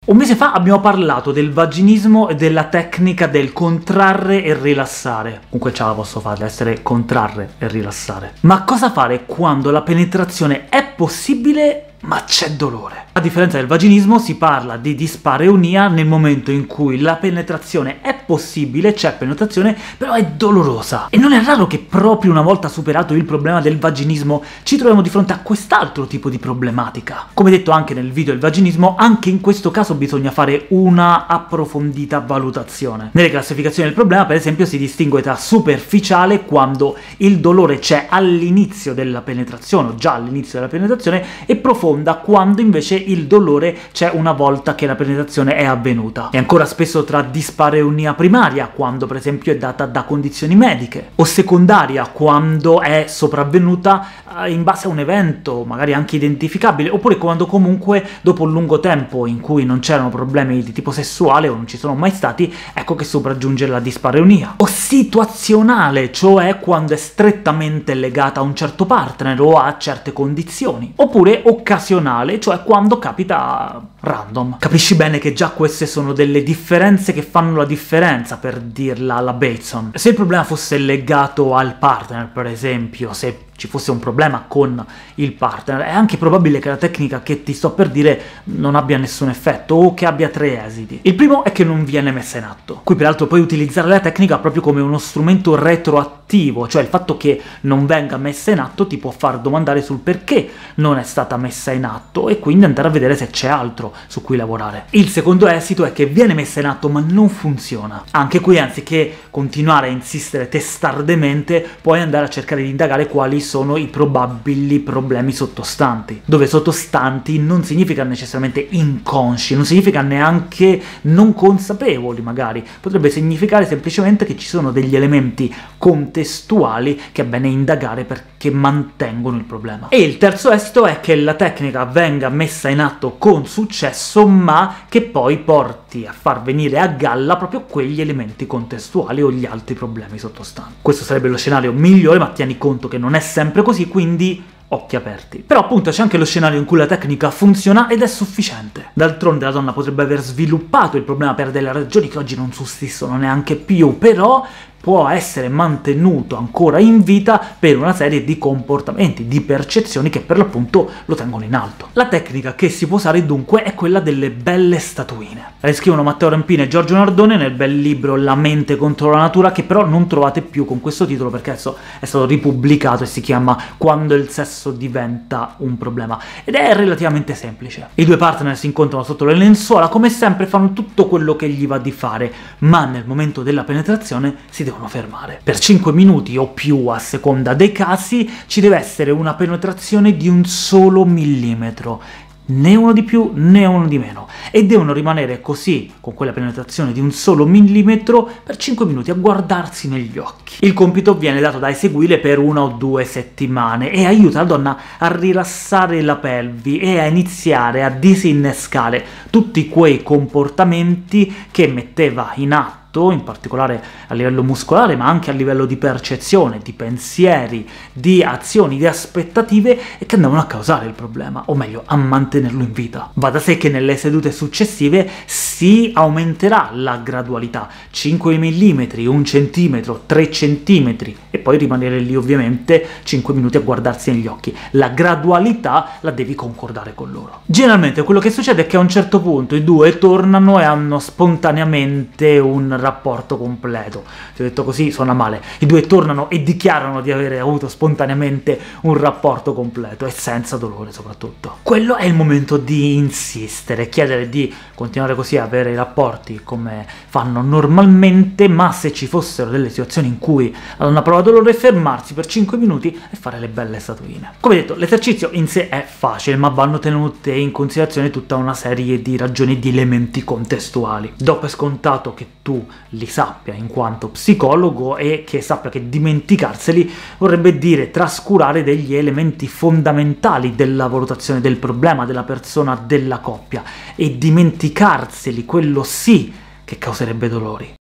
Un mese fa abbiamo parlato del vaginismo e della tecnica del contrarre e rilassare. Comunque ce la posso fare, deve essere contrarre e rilassare. Ma cosa fare quando la penetrazione è possibile ma c'è dolore? A differenza del vaginismo si parla di dispareunia nel momento in cui la penetrazione è possibile, c'è penetrazione, però è dolorosa. E non è raro che proprio una volta superato il problema del vaginismo ci troviamo di fronte a quest'altro tipo di problematica. Come detto anche nel video del vaginismo, anche in questo caso bisogna fare una approfondita valutazione. Nelle classificazioni del problema, per esempio, si distingue tra superficiale, quando il dolore c'è all'inizio della penetrazione, o già all'inizio della penetrazione, e profonda, quando invece il dolore c'è una volta che la penetrazione è avvenuta. E ancora spesso tra dispareunia primaria, quando per esempio è data da condizioni mediche, o secondaria, quando è sopravvenuta in base a un evento, magari anche identificabile, oppure quando comunque dopo un lungo tempo in cui non c'erano problemi di tipo sessuale o non ci sono mai stati, ecco che sopraggiunge la dispareunia. O situazionale, cioè quando è strettamente legata a un certo partner o a certe condizioni. Oppure occasionale, cioè quando capita random. Capisci bene che già queste sono delle differenze che fanno la differenza, per dirla alla Bateson. Se il problema fosse legato al partner, per esempio, se ci fosse un problema con il partner, è anche probabile che la tecnica che ti sto per dire non abbia nessun effetto, o che abbia tre esiti. Il primo è che non viene messa in atto. Qui peraltro puoi utilizzare la tecnica proprio come uno strumento retroattivo, cioè il fatto che non venga messa in atto ti può far domandare sul perché non è stata messa in atto, e quindi andare a vedere se c'è altro su cui lavorare. Il secondo esito è che viene messa in atto ma non funziona. Anche qui, anziché continuare a insistere testardemente, puoi andare a cercare di indagare quali sono i probabili problemi sottostanti, dove sottostanti non significa necessariamente inconsci, non significa neanche non consapevoli magari, potrebbe significare semplicemente che ci sono degli elementi contestuali che è bene indagare perché mantengono il problema. E il terzo esito è che la tecnica venga messa in atto con successo, ma che poi porti a far venire a galla proprio quegli elementi contestuali o gli altri problemi sottostanti. Questo sarebbe lo scenario migliore, ma tieni conto che non è sempre così, quindi occhi aperti. Però appunto c'è anche lo scenario in cui la tecnica funziona ed è sufficiente. D'altronde la donna potrebbe aver sviluppato il problema per delle ragioni che oggi non sussistono neanche più, però può essere mantenuto ancora in vita per una serie di comportamenti, di percezioni che per l'appunto lo tengono in alto. La tecnica che si può usare dunque è quella delle belle statuine. La descrivono Matteo Rampini e Giorgio Nardone nel bel libro La mente contro la natura, che però non trovate più con questo titolo perché adesso è stato ripubblicato e si chiama Quando il sesso diventa un problema, ed è relativamente semplice. I due partner si incontrano sotto le lenzuola, come sempre fanno tutto quello che gli va di fare, ma nel momento della penetrazione si devono fermare. Per 5 minuti o più, a seconda dei casi, ci deve essere una penetrazione di un solo millimetro, né uno di più né uno di meno, e devono rimanere così, con quella penetrazione di un solo millimetro, per 5 minuti a guardarsi negli occhi. Il compito viene dato da eseguire per 1 o 2 settimane e aiuta la donna a rilassare la pelvi e a iniziare a disinnescare tutti quei comportamenti che metteva in atto, in particolare a livello muscolare, ma anche a livello di percezione, di pensieri, di azioni, di aspettative, e che andavano a causare il problema, o meglio, a mantenerlo in vita. Va da sé che nelle sedute successive si aumenterà la gradualità, 5 mm, 1 cm, 3 cm, e poi rimanere lì ovviamente 5 minuti a guardarsi negli occhi. La gradualità la devi concordare con loro. Generalmente quello che succede è che a un certo punto i due tornano e hanno spontaneamente un rapporto completo. Ti ho detto così, suona male. I due tornano e dichiarano di avere avuto spontaneamente un rapporto completo, e senza dolore soprattutto. Quello è il momento di insistere, chiedere di continuare così a avere i rapporti come fanno normalmente, ma se ci fossero delle situazioni in cui la donna prova dolore, fermarsi per 5 minuti e fare le belle statuine. Come detto, l'esercizio in sé è facile, ma vanno tenute in considerazione tutta una serie di ragioni, di elementi contestuali. Do per scontato che tu li sappia in quanto psicologo, e che sappia che dimenticarseli vorrebbe dire trascurare degli elementi fondamentali della valutazione del problema, della persona, della coppia, e dimenticarseli, quello sì che causerebbe dolori.